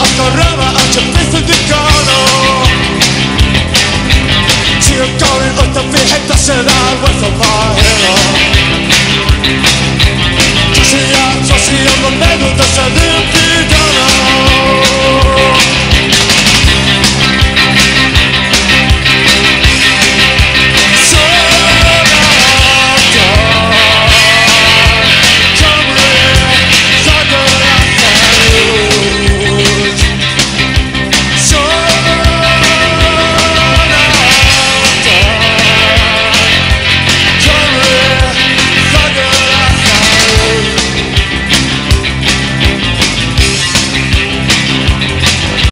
afterrama att jag finns i dicono 지금 거울 어차피 했다시라 what's on my head 조시야 조시 한번 내도 다시 느끼잖아